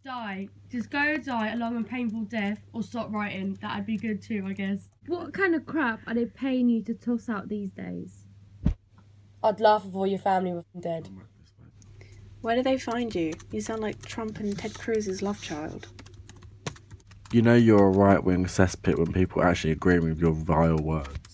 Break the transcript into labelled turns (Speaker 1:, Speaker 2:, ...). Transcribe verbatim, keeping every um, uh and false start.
Speaker 1: Die. Just go die a long and painful death, or stop writing. That'd be good too, I guess.
Speaker 2: What kind of crap are they paying you to toss out these days?
Speaker 3: I'd laugh if all your family were dead.
Speaker 4: Where do they find you? You sound like Trump and Ted Cruz's love child.
Speaker 5: You know you're a right-wing cesspit when people actually agree with your vile words.